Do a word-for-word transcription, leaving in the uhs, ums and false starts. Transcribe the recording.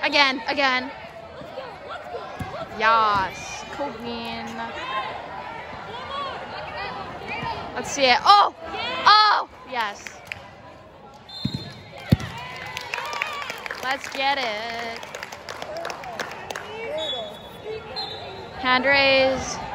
Again, again. Yes, queen. Let's see it. Oh, oh, yes. Let's get it. Hand raise.